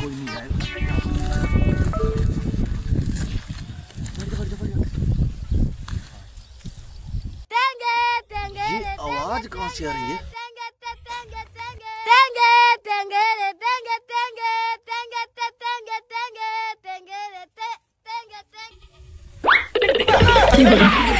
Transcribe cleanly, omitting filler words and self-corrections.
कोई नहीं जाएगा। ये आवाज कहाँ से आ रही है? Thank you.